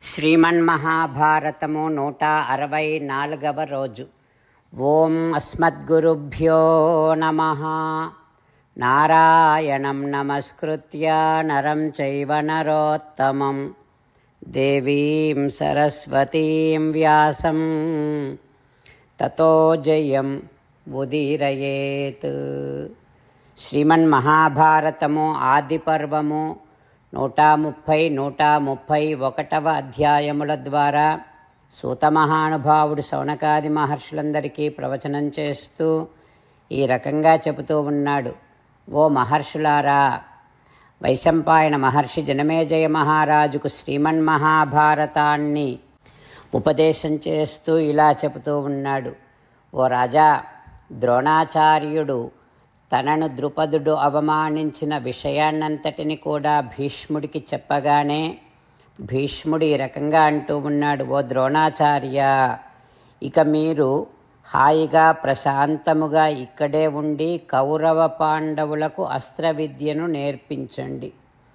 శ్రీమన్మహాభారతము 164వ రోజు. ఓం అస్మద్గురుభ్యో నమః. నారాయణం నమస్కృత్య నరం చైవ నరోత్తమం దేవీం సరస్వతీం వ్యాసం తతో జయం ఉదీరయేత్. శ్రీమన్మహాభారతము ఆది పర్వము 130-131 అధ్యాయముల ద్వారా సూతమహానుభావుడు శౌనకాది మహర్షులందరికీ ప్రవచనం చేస్తూ ఈ రకంగా చెబుతూ ఉన్నాడు. ఓ మహర్షులారా, వైశంపాయన మహర్షి జనమేజయ మహారాజుకు శ్రీమన్మహాభారతాన్ని ఉపదేశం చేస్తూ ఇలా చెబుతూ ఉన్నాడు. ఓ రాజా, ద్రోణాచార్యుడు తనను ద్రుపదుడు అవమానించిన విషయాన్నంతటిని కూడా భీష్ముడికి చెప్పగానే భీష్ముడు ఈ రకంగా అంటూ ఉన్నాడు. ఓ ద్రోణాచార్య, ఇక మీరు హాయిగా ప్రశాంతముగా ఇక్కడే ఉండి కౌరవ పాండవులకు అస్త్ర విద్యను నేర్పించండి.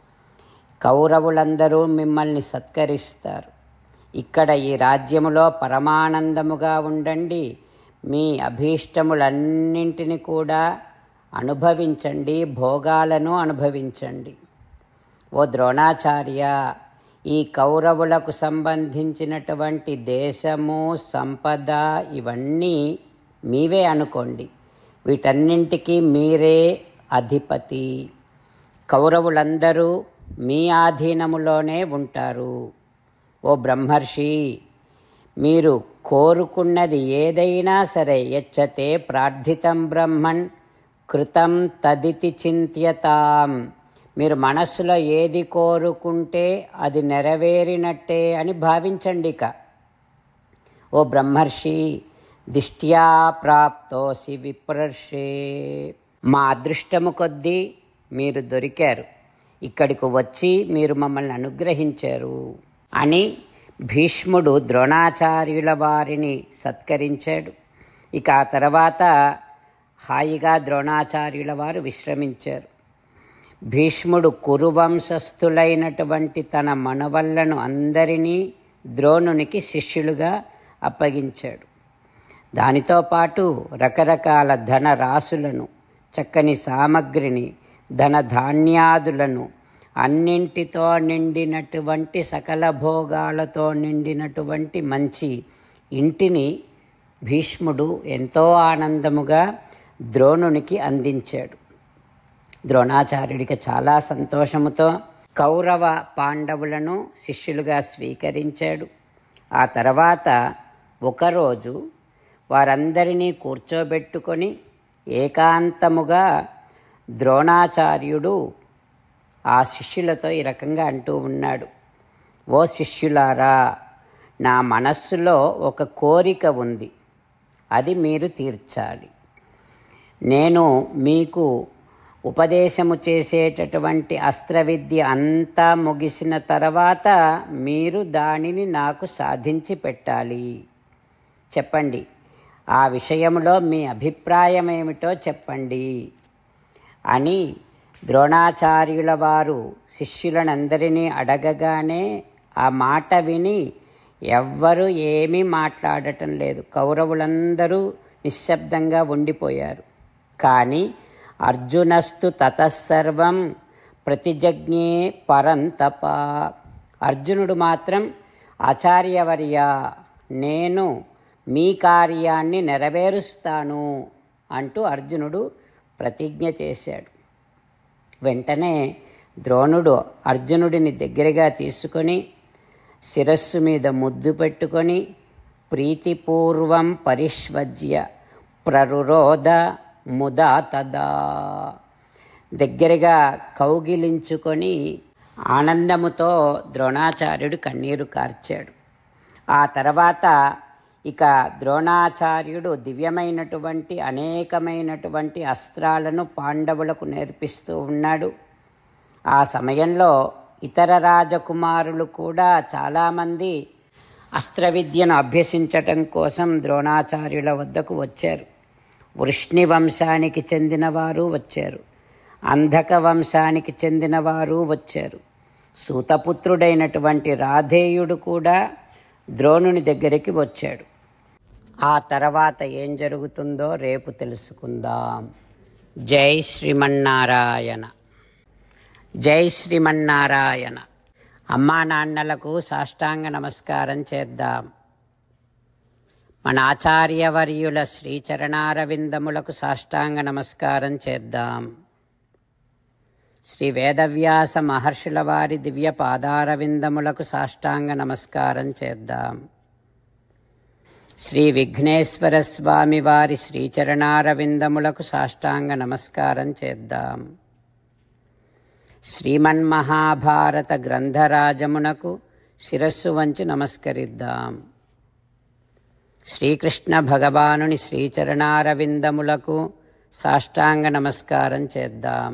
కౌరవులందరూ మిమ్మల్ని సత్కరిస్తారు. ఇక్కడ ఈ రాజ్యములో పరమానందముగా ఉండండి. మీ అభీష్టములన్నింటినీ కూడా అనుభవించండి, భోగాలను అనుభవించండి. ఓ ద్రోణాచార్య, ఈ కౌరవులకు సంబంధించినటువంటి దేశము, సంపద ఇవన్నీ మీవే అనుకోండి. వీటన్నింటికీ మీరే అధిపతి. కౌరవులందరూ మీ ఆధీనములోనే ఉంటారు. ఓ బ్రహ్మర్షి, మీరు కోరుకున్నది ఏదైనా సరే, యచ్చతే ప్రార్థితం బ్రహ్మన్ కృతం తదితి చింత్యతాం. మీరు మనస్సులో ఏది కోరుకుంటే అది నెరవేరినట్టే అని భావించండి. ఓ బ్రహ్మర్షి, దిష్ట్యా ప్రాప్తోసి విప్రర్షే. మా అదృష్టము కొద్దీ మీరు దొరికారు, ఇక్కడికి వచ్చి మీరు మమ్మల్ని అనుగ్రహించారు అని భీష్ముడు ద్రోణాచార్యుల వారిని సత్కరించాడు. ఇక ఆ తర్వాత హాయిగా ద్రోణాచార్యుల వారు విశ్రమించారు. భీష్ముడు కురువంశస్థులైనటువంటి తన మనవళ్లను అందరినీ ద్రోణునికి శిష్యులుగా అప్పగించాడు. దానితో పాటు రకరకాల ధనరాశులను, చక్కని సామగ్రిని, ధనధాన్యాదులను, అన్నింటితో నిండినటువంటి సకల భోగాలతో నిండినటువంటి మంచి ఇంటిని భీష్ముడు ఎంతో ఆనందముగా ద్రోణునికి అందించాడు. ద్రోణాచార్యుడికి చాలా సంతోషముతో కౌరవ పాండవులను శిష్యులుగా స్వీకరించాడు. ఆ తర్వాత ఒకరోజు వారందరినీ కూర్చోబెట్టుకొని ఏకాంతముగా ద్రోణాచార్యుడు ఆ శిష్యులతో ఈ రకంగా అంటూ ఉన్నాడు. ఓ శిష్యులారా, నా మనస్సులో ఒక కోరిక ఉంది, అది మీరు తీర్చాలి. నేను మీకు ఉపదేశము చేసేటటువంటి అస్త్ర విద్య అంతా ముగిసిన తర్వాత మీరు దానిని నాకు సాధించి పెట్టాలి. చెప్పండి, ఆ విషయంలో మీ అభిప్రాయం ఏమిటో చెప్పండి అని ద్రోణాచార్యుల వారు శిష్యులనందరినీ అడగగానే ఆ మాట విని ఎవ్వరూ ఏమీ మాట్లాడటం లేదు. కౌరవులందరూ నిశ్శబ్దంగా ఉండిపోయారు. కానీ అర్జునస్తు తతస్సర్వం ప్రతిజజ్ఞే పరంతప. అర్జునుడు మాత్రం, ఆచార్యవర్య, నేను మీ కార్యాన్ని నెరవేరుస్తాను అంటూ అర్జునుడు ప్రతిజ్ఞ చేశాడు. వెంటనే ద్రోణుడు అర్జునుడిని దగ్గరగా తీసుకొని శిరస్సు మీద ముద్దు పెట్టుకొని ప్రీతిపూర్వం పరిష్వజ్య ప్రరురోధ ముదా తదా. దగ్గరగా కౌగిలించుకొని ఆనందముతో ద్రోణాచార్యుడు కన్నీరు కార్చాడు. ఆ తర్వాత ఇక ద్రోణాచార్యుడు దివ్యమైనటువంటి అనేకమైనటువంటి అస్త్రాలను పాండవులకు నేర్పిస్తూ ఉన్నాడు. ఆ సమయంలో ఇతర రాజకుమారులు కూడా చాలామంది అస్త్ర విద్యను అభ్యసించటం కోసం ద్రోణాచార్యుల వద్దకు వచ్చారు. వృష్ణి వంశానికి చెందినవారు వచ్చారు, అంధక వంశానికి చెందినవారు వచ్చారు. సూతపుత్రుడైనటువంటి రాధేయుడు కూడా ద్రోణుని దగ్గరికి వచ్చాడు. ఆ తర్వాత ఏం జరుగుతుందో రేపు తెలుసుకుందాం. జై శ్రీమన్నారాయణ. జై శ్రీమన్నారాయణ. అమ్మా నాన్నలకు సాష్టాంగ నమస్కారం చేద్దాం. మన ఆచార్యవర్యుల శ్రీచరణారవిందములకు సాష్టాంగ నమస్కారం చేద్దాం. శ్రీ వేదవ్యాస మహర్షుల వారి దివ్య పాదారవిందములకు సాష్టాంగ నమస్కారం చేద్దాం. శ్రీ విఘ్నేశ్వర స్వామి వారి శ్రీచరణారవిందములకు సాష్టాంగ నమస్కారం చేద్దాం. శ్రీమన్మహాభారత గ్రంథరాజమునకు శిరస్సు వంచి నమస్కరిద్దాం. శ్రీకృష్ణ భగవానుని శ్రీచరణారవిందములకు సాష్టాంగ నమస్కారం చేద్దాం.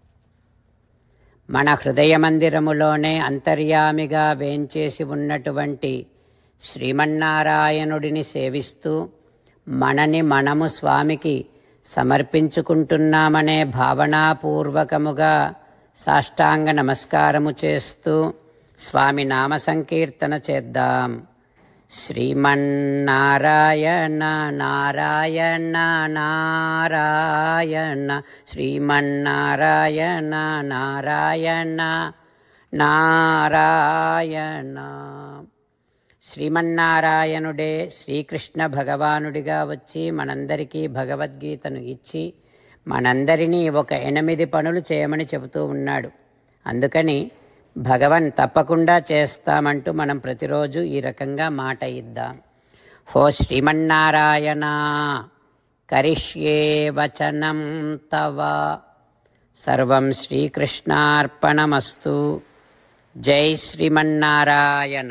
మన హృదయ మందిరములోనే అంతర్యామిగా వేంచేసి ఉన్నటువంటి శ్రీమన్నారాయణుడిని సేవిస్తూ మనని మనము స్వామికి సమర్పించుకుంటున్నామనే భావనాపూర్వకముగా సాష్టాంగ నమస్కారము చేస్తూ స్వామి నామ సంకీర్తన చేద్దాం. శ్రీమన్నారాయణ నారాయణ నారాయణ శ్రీమన్నారాయణ నారాయణ నారాయణ. శ్రీమన్నారాయణుడే శ్రీకృష్ణ భగవానుడిగా వచ్చి మనందరికీ భగవద్గీతను ఇచ్చి మనందరినీ ఒక 8 పనులు చేయమని చెబుతూ ఉన్నాడు. అందుకని భగవన్ తప్పకుండా చేస్తామంటూ మనం ప్రతిరోజు ఈ రకంగా మాట ఇద్దాం. హో శ్రీమన్నారాయణ కరిష్యే వచనం తవ సర్వం శ్రీకృష్ణార్పణమస్తు. జై శ్రీమన్నారాయణ.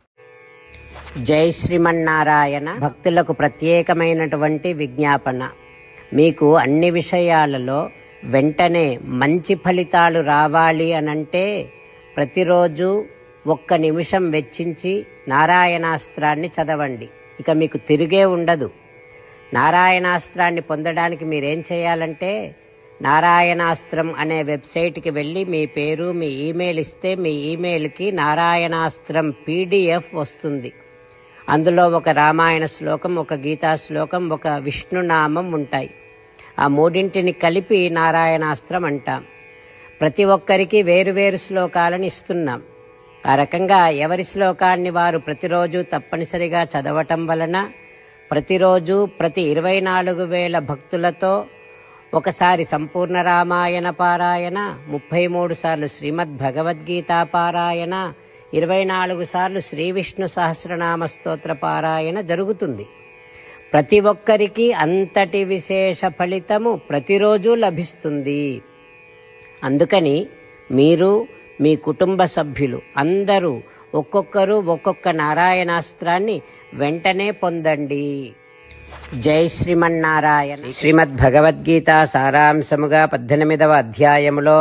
జై శ్రీమన్నారాయణ. భక్తులకు ప్రత్యేకమైనటువంటి విజ్ఞాపన. మీకు అన్ని విషయాలలో వెంటనే మంచి ఫలితాలు రావాలి అనంటే ప్రతిరోజు 1 నిమిషం వెచ్చించి నారాయణాస్త్రాన్ని చదవండి. ఇక మీకు తిరిగే ఉండదు. నారాయణాస్త్రాన్ని పొందడానికి మీరేం చేయాలంటే నారాయణాస్త్రం అనే వెబ్సైట్కి వెళ్ళి మీ పేరు మీ ఈమెయిల్ ఇస్తే మీ ఈమెయిల్కి నారాయణాస్త్రం PDF వస్తుంది. అందులో ఒక రామాయణ శ్లోకం, ఒక గీతా శ్లోకం, ఒక విష్ణునామం ఉంటాయి. ఆ 3 కలిపి నారాయణాస్త్రం అంటాం. ప్రతి ఒక్కరికి వేరువేరు శ్లోకాలను ఇస్తున్నాం. ఆ రకంగా ఎవరి శ్లోకాన్ని వారు ప్రతిరోజు తప్పనిసరిగా చదవటం వలన ప్రతిరోజు ప్రతి 24,000 భక్తులతో ఒకసారి సంపూర్ణ రామాయణ పారాయణ, 33 సార్లు శ్రీమద్ భగవద్గీత పారాయణ, 24 సార్లు శ్రీ విష్ణు సహస్రనామ స్తోత్ర పారాయణ జరుగుతుంది. ప్రతి ఒక్కరికి అంతటి విశేష ఫలితము ప్రతిరోజు లభిస్తుంది. అందుకని మీరు మీ కుటుంబ సభ్యులు అందరూ ఒక్కొక్కరు ఒక్కొక్క నారాయణాస్త్రాన్ని వెంటనే పొందండి. జై శ్రీమన్నారాయణ. శ్రీమద్ భగవద్గీత సారాంశముగా 18వ అధ్యాయములో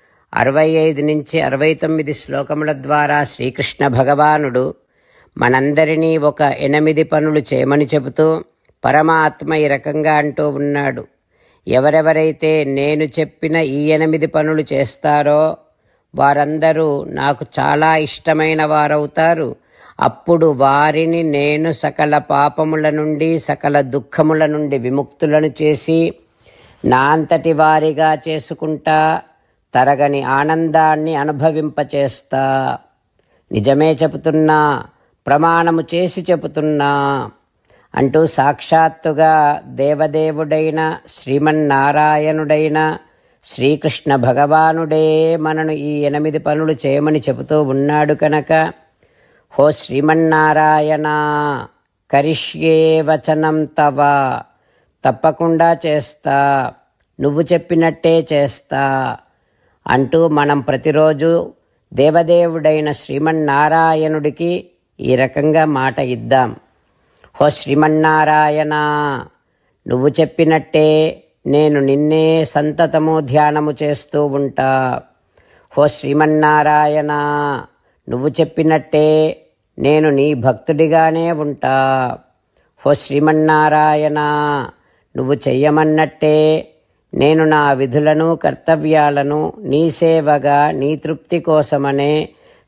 65 నుంచి 69 శ్లోకముల ద్వారా శ్రీకృష్ణ భగవానుడు మనందరినీ ఒక 8 పనులు చేయమని చెబుతూ పరమాత్మ ఈ రకంగా అంటూ ఉన్నాడు. ఎవరెవరైతే నేను చెప్పిన ఈ 8 పనులు చేస్తారో వారందరూ నాకు చాలా ఇష్టమైన వారవుతారు. అప్పుడు వారిని నేను సకల పాపముల నుండి సకల దుఃఖముల నుండి విముక్తులను చేసి నా అంతటి వారిగా చేసుకుంటా, తరగని ఆనందాన్ని అనుభవింపచేస్తా. నిజమే చెబుతున్నా, ప్రమాణము చేసి చెబుతున్నా అంటూ సాక్షాత్తుగా దేవదేవుడైన శ్రీమన్నారాయణుడైన శ్రీకృష్ణ భగవానుడే మనను ఈ 8 పనులు చేయమని చెబుతూ ఉన్నాడు కనుక హో శ్రీమన్నారాయణ కరిష్యే వచనం తవ, తప్పకుండా చేస్తా, నువ్వు చెప్పినట్టే చేస్తా అంటూ మనం ప్రతిరోజు దేవదేవుడైన శ్రీమన్నారాయణుడికి ఈ రకంగా మాట ఇద్దాం. హో శ్రీమన్నారాయణ, నువ్వు చెప్పినట్టే నేను నిన్నే సంతతము ధ్యానము చేస్తూ ఉంటా. హో శ్రీమన్నారాయణ, నువ్వు చెప్పినట్టే నేను నీ భక్తుడిగానే ఉంటా. హో శ్రీమన్నారాయణ, నువ్వు చెయ్యమన్నట్టే నేను నా విధులను కర్తవ్యాలను నీ సేవగా నీ తృప్తి కోసమనే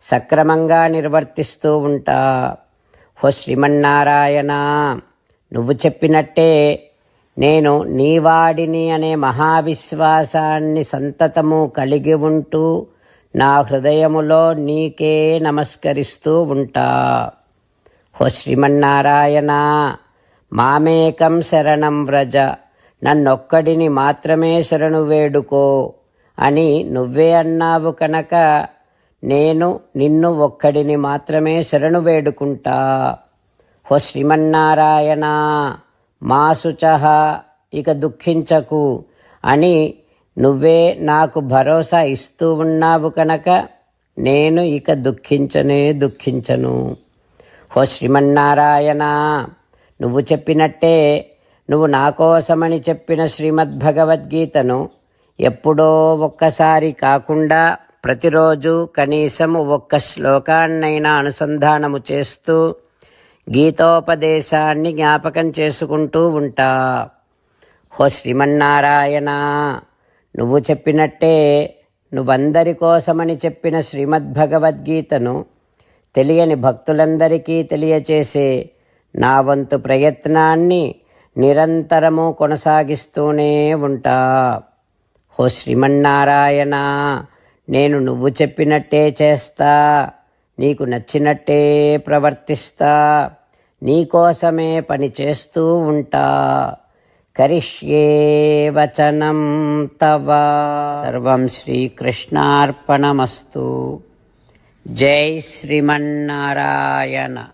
సక్రమంగా నిర్వర్తిస్తూ ఉంటా. ఓ శ్రీమన్నారాయణ, నువ్వు చెప్పినట్టే నేను నీవాడిని అనే మహావిశ్వాసాన్ని సంతతము కలిగి ఉంటూ నా హృదయములో నీకే నమస్కరిస్తూ ఉంటా. ఓ శ్రీమన్నారాయణ, మామేకం శరణం వ్రజ, నన్నొక్కడిని మాత్రమే శరణు వేడుకో అని నువ్వే అన్నావు కనుక నేను నిన్ను ఒక్కడిని మాత్రమే శరణు వేడుకుంటా. ఓ శ్రీమన్నారాయణ, మా శుచః, ఇక దుఃఖించకు అని నువ్వే నాకు భరోసా ఇస్తూ ఉన్నావు కనుక నేను ఇక దుఃఖించను. ఓ శ్రీమన్నారాయణ, నువ్వు చెప్పినట్టే నువ్వు నా కోసమని చెప్పిన శ్రీమద్భగవద్గీతను ఎప్పుడో ఒక్కసారి కాకుండా ప్రతిరోజు కనీసం ఒక్క శ్లోకాన్నైనా అనుసంధానము చేస్తూ గీతోపదేశాన్ని జ్ఞాపకం చేసుకుంటూ ఉంటా. ఓ శ్రీమన్నారాయణ, నువ్వు చెప్పినట్టే నువ్వందరి కోసమని చెప్పిన శ్రీమద్భగవద్గీతను తెలియని భక్తులందరికీ తెలియచేసే నా వంతు ప్రయత్నాన్ని నిరంతరము కొనసాగిస్తూనే ఉంటా. ఓ శ్రీమన్నారాయణ, నేను నువ్వు చెప్పినట్టే చేస్తా, నీకు నచ్చినట్టే ప్రవర్తిస్తా, నీకోసమే పని చేస్తూ ఉంటా. కరిష్యే వచనం తవ. సర్వం శ్రీకృష్ణార్పణమస్తు. జై శ్రీమన్నారాయణ.